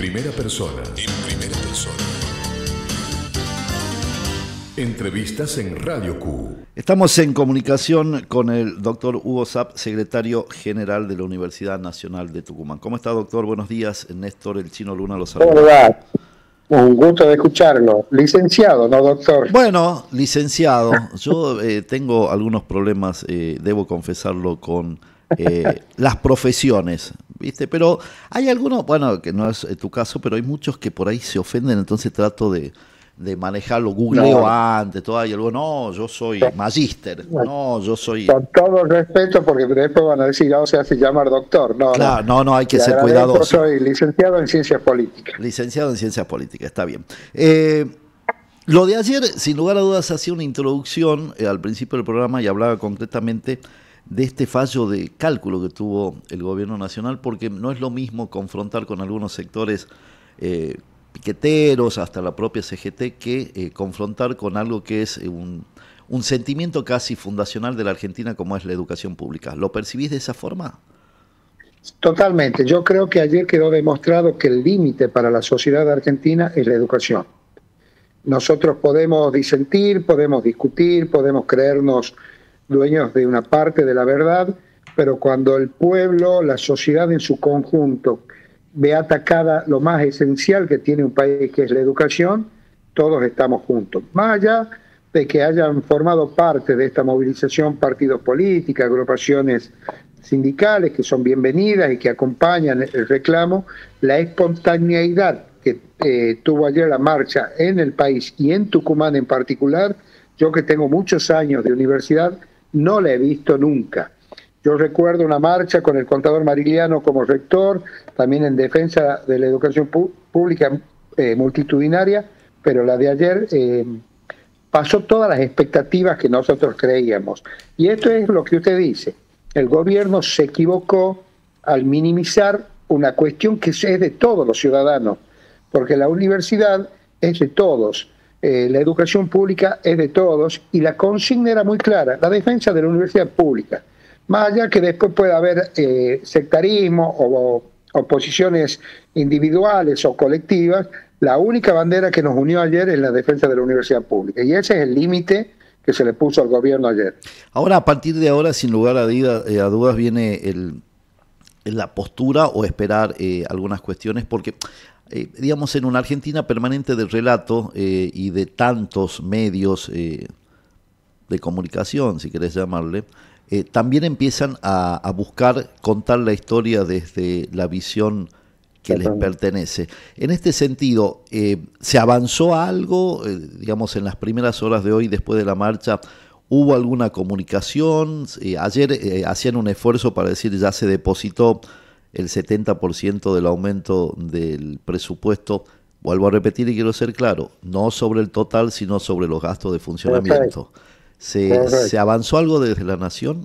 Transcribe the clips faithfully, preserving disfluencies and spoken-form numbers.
primera persona. En primera persona. Entrevistas en Radio Q. Estamos en comunicación con el doctor Hugo Sapp, secretario general de la Universidad Nacional de Tucumán. ¿Cómo está, doctor? Buenos días. Néstor El Chino Luna lo saluda. ¿Cómo va? Un gusto de escucharlo. Licenciado, ¿no, doctor? Bueno, licenciado. Yo eh, tengo algunos problemas, eh, debo confesarlo, con eh, las profesiones, ¿viste? Pero hay algunos, bueno, que no es tu caso, pero hay muchos que por ahí se ofenden, entonces trato de... de manejarlo, googleo no. antes, todo, y algo, no, yo soy magíster, no, yo soy... Con todo el respeto, porque después van a decir, oh, se hace llamar doctor, no, claro, no, no, hay que Te ser agradezco, cuidadoso. Soy licenciado en Ciencias Políticas. Licenciado en Ciencias Políticas, está bien. Eh, lo de ayer, sin lugar a dudas, hacía una introducción eh, al principio del programa y hablaba concretamente de este fallo de cálculo que tuvo el gobierno nacional, porque no es lo mismo confrontar con algunos sectores eh, piqueteros, hasta la propia C G T, que eh, confrontar con algo que es eh, un, un sentimiento casi fundacional de la Argentina, como es la educación pública. ¿Lo percibís de esa forma? Totalmente. Yo creo que ayer quedó demostrado que el límite para la sociedad argentina es la educación. Nosotros podemos disentir, podemos discutir, podemos creernos dueños de una parte de la verdad, pero cuando el pueblo, la sociedad en su conjunto, ve atacada lo más esencial que tiene un país, que es la educación, todos estamos juntos. Más allá de que hayan formado parte de esta movilización partidos políticos, agrupaciones sindicales que son bienvenidas y que acompañan el reclamo, la espontaneidad que eh, tuvo ayer la marcha en el país y en Tucumán en particular, yo que tengo muchos años de universidad, no la he visto nunca. Yo recuerdo una marcha con el contador Marigliano como rector, también en defensa de la educación pública eh, multitudinaria, pero la de ayer eh, pasó todas las expectativas que nosotros creíamos. Y esto es lo que usted dice. El gobierno se equivocó al minimizar una cuestión que es de todos los ciudadanos, porque la universidad es de todos, eh, la educación pública es de todos, y la consigna era muy clara, la defensa de la universidad pública. Más allá que después pueda haber eh, sectarismo o, o posiciones individuales o colectivas, la única bandera que nos unió ayer es la defensa de la universidad pública. Y ese es el límite que se le puso al gobierno ayer. Ahora, a partir de ahora, sin lugar a, duda, eh, a dudas, viene el, la postura o esperar eh, algunas cuestiones, porque, eh, digamos, en una Argentina permanente del relato eh, y de tantos medios eh, de comunicación, si querés llamarle, Eh, también empiezan a, a buscar contar la historia desde la visión que les pertenece. En este sentido, eh, ¿se avanzó algo, eh, digamos, en las primeras horas de hoy, después de la marcha? ¿Hubo alguna comunicación? Eh, ayer eh, hacían un esfuerzo para decir ya se depositó el setenta por ciento del aumento del presupuesto. Vuelvo a repetir y quiero ser claro, no sobre el total, sino sobre los gastos de funcionamiento. ¿Se, ¿Se avanzó algo desde la Nación?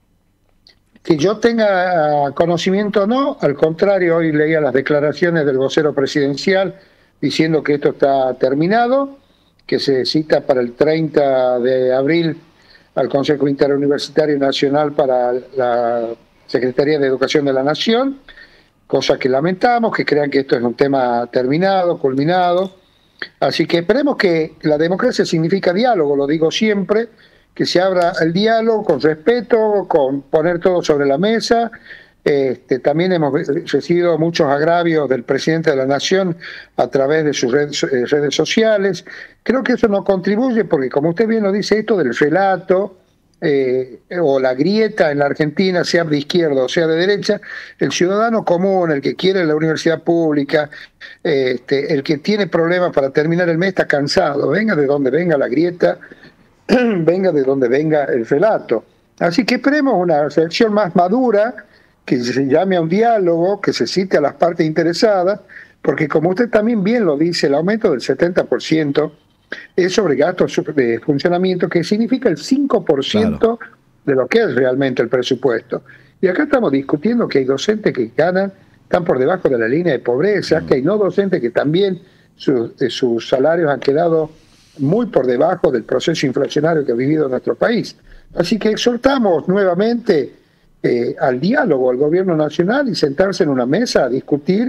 Que yo tenga conocimiento no, al contrario, hoy leía las declaraciones del vocero presidencial diciendo que esto está terminado, que se cita para el treinta de abril al Consejo Interuniversitario Nacional para la Secretaría de Educación de la Nación, cosa que lamentamos, que crean que esto es un tema terminado, culminado. Así que esperemos que la democracia significa diálogo, lo digo siempre, que se abra el diálogo con respeto, con poner todo sobre la mesa. Este, también hemos recibido muchos agravios del presidente de la Nación a través de sus redes, eh, redes sociales. Creo que eso no contribuye porque, como usted bien lo dice, esto del relato eh, o la grieta en la Argentina, sea de izquierda o sea de derecha, el ciudadano común, el que quiere la universidad pública, este, el que tiene problemas para terminar el mes está cansado, venga de donde venga la grieta, venga de donde venga el relato. Así que esperemos una selección más madura, que se llame a un diálogo, que se cite a las partes interesadas, porque como usted también bien lo dice, el aumento del setenta por ciento es sobre gastos de funcionamiento, que significa el cinco por ciento claro. de lo que es realmente el presupuesto. Y acá estamos discutiendo que hay docentes que ganan, están por debajo de la línea de pobreza, mm. que hay no docentes que también sus, sus salarios han quedado muy por debajo del proceso inflacionario que ha vivido nuestro país. Así que exhortamos nuevamente eh, al diálogo al gobierno nacional y sentarse en una mesa a discutir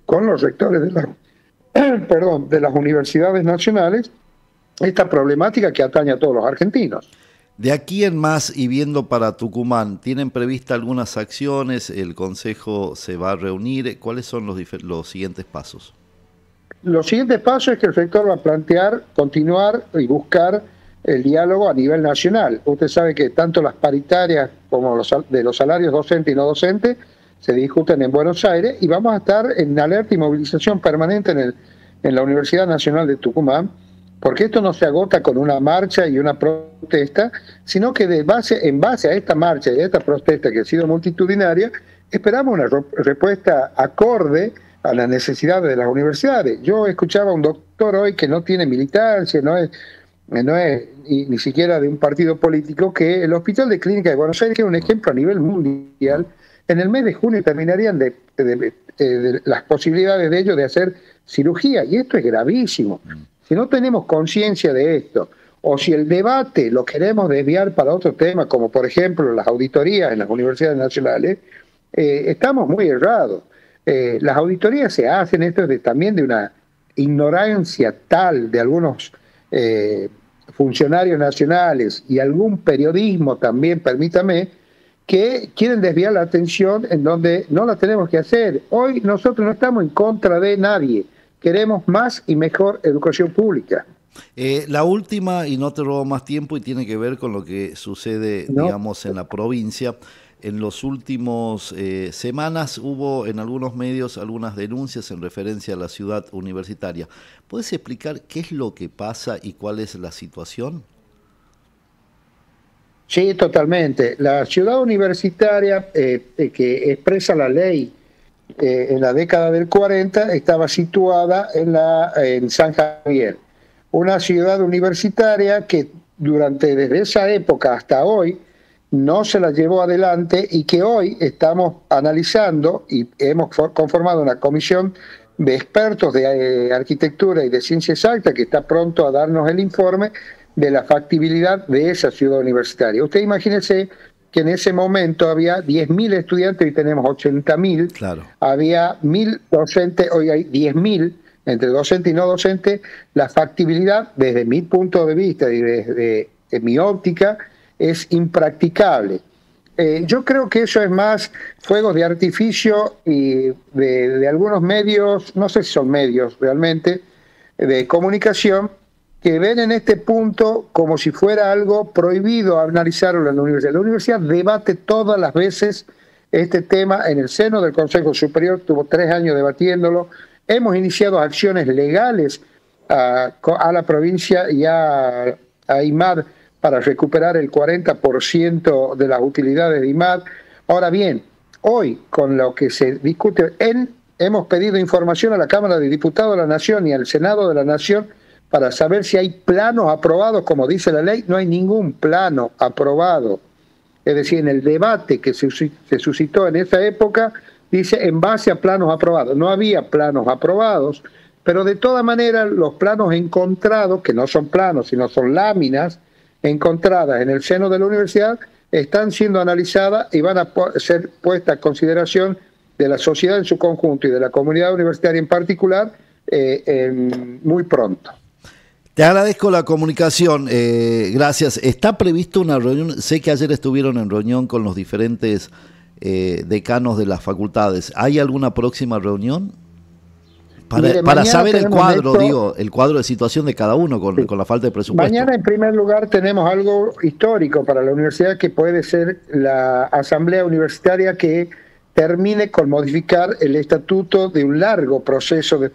con los rectores de, la, perdón, de las universidades nacionales esta problemática que atañe a todos los argentinos. De aquí en más y viendo para Tucumán, ¿tienen prevista algunas acciones? ¿El Consejo se va a reunir? ¿Cuáles son los, los siguientes pasos? Los siguientes pasos es que el rector va a plantear, continuar y buscar el diálogo a nivel nacional. Usted sabe que tanto las paritarias como los de los salarios docentes y no docentes se discuten en Buenos Aires y vamos a estar en alerta y movilización permanente en, el, en la Universidad Nacional de Tucumán, porque esto no se agota con una marcha y una protesta, sino que de base, en base a esta marcha y a esta protesta que ha sido multitudinaria, esperamos una respuesta acorde a las necesidades de las universidades. Yo escuchaba a un doctor hoy que no tiene militancia, no es, no es ni, ni siquiera de un partido político, que el Hospital de Clínica de Buenos Aires, que es un ejemplo a nivel mundial, en el mes de junio terminarían de, de, de, de las posibilidades de ellos de hacer cirugía, y esto es gravísimo. Si no tenemos conciencia de esto, o si el debate lo queremos desviar para otro tema, como por ejemplo las auditorías en las universidades nacionales, eh, estamos muy errados. Eh, las auditorías se hacen, esto es de, también de una ignorancia tal de algunos eh, funcionarios nacionales y algún periodismo también, permítame, que quieren desviar la atención en donde no la tenemos que hacer. Hoy nosotros no estamos en contra de nadie. Queremos más y mejor educación pública. Eh, la última, y no te robo más tiempo, y tiene que ver con lo que sucede, ¿no?, digamos, en la provincia. En los últimos eh, semanas hubo en algunos medios algunas denuncias en referencia a la ciudad universitaria. ¿Puedes explicar qué es lo que pasa y cuál es la situación? Sí, totalmente. La ciudad universitaria eh, que expresa la ley Eh, en la década del cuarenta estaba situada en, la, en San Javier, una ciudad universitaria que durante desde esa época hasta hoy no se la llevó adelante y que hoy estamos analizando y hemos conformado una comisión de expertos de eh, arquitectura y de ciencia exacta que está pronto a darnos el informe de la factibilidad de esa ciudad universitaria. Usted imagínese que en ese momento había diez mil estudiantes, hoy tenemos ochenta mil, claro. Había mil docentes, hoy hay diez mil, entre docente y no docente. La factibilidad, desde mi punto de vista y desde de mi óptica, es impracticable. Eh, yo creo que eso es más fuegos de artificio y de, de algunos medios, no sé si son medios realmente, de comunicación, que ven en este punto como si fuera algo prohibido analizarlo en la universidad. La universidad debate todas las veces este tema en el seno del Consejo Superior, tuvo tres años debatiéndolo. Hemos iniciado acciones legales a, a la provincia y a, a I M A D para recuperar el cuarenta por ciento de las utilidades de I M A D. Ahora bien, hoy con lo que se discute, en, hemos pedido información a la Cámara de Diputados de la Nación y al Senado de la Nación para saber si hay planos aprobados, como dice la ley. No hay ningún plano aprobado. Es decir, en el debate que se, se suscitó en esa época, dice en base a planos aprobados. No había planos aprobados, pero de todas maneras los planos encontrados, que no son planos, sino son láminas encontradas en el seno de la universidad, están siendo analizadas y van a ser puestas a consideración de la sociedad en su conjunto y de la comunidad universitaria en particular eh, en, muy pronto. Te agradezco la comunicación, eh, gracias. ¿Está previsto una reunión? Sé que ayer estuvieron en reunión con los diferentes eh, decanos de las facultades. ¿Hay alguna próxima reunión? Para, Mire, para saber el cuadro, esto, digo, el cuadro de situación de cada uno con, sí. con la falta de presupuesto. Mañana, en primer lugar, tenemos algo histórico para la universidad, que puede ser la asamblea universitaria que termine con modificar el estatuto de un largo proceso de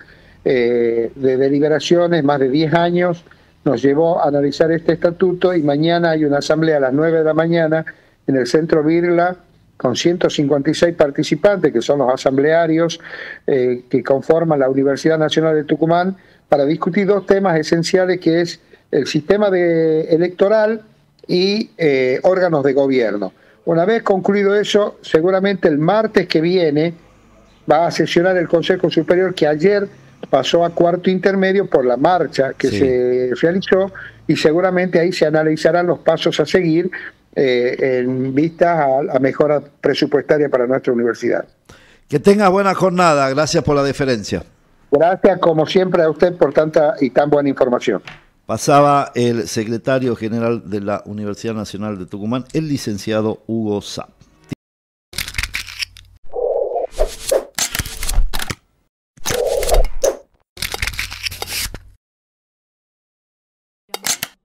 Eh, de deliberaciones, más de diez años, nos llevó a analizar este estatuto, y mañana hay una asamblea a las nueve de la mañana en el Centro Birla con ciento cincuenta y seis participantes, que son los asamblearios eh, que conforman la Universidad Nacional de Tucumán, para discutir dos temas esenciales, que es el sistema de, electoral y eh, órganos de gobierno. Una vez concluido eso, seguramente el martes que viene va a sesionar el Consejo Superior, que ayer pasó a cuarto intermedio por la marcha que sí. se realizó, y seguramente ahí se analizarán los pasos a seguir eh, en vista a la mejora presupuestaria para nuestra universidad. Que tengas buena jornada, gracias por la deferencia. Gracias como siempre a usted por tanta y tan buena información. Pasaba el secretario general de la Universidad Nacional de Tucumán, el licenciado Hugo Sapp.